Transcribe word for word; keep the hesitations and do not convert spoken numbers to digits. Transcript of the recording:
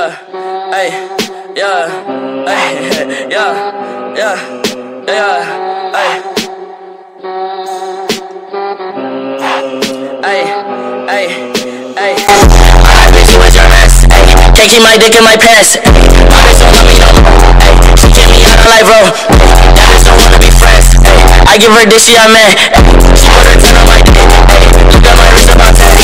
yeah, ay, yeah, ay, yeah, yeah, yeah, ay, ay, ay, ay. My bitch, you was your mess, ay. Can't keep my dick in my pants, ay. My bitch don't love me no more, ay. She get me out of life, bro. That bitch don't wanna be friends, ay. I give her this, she a man, ay. She put her ten on my dick, ay. Look at my wrist about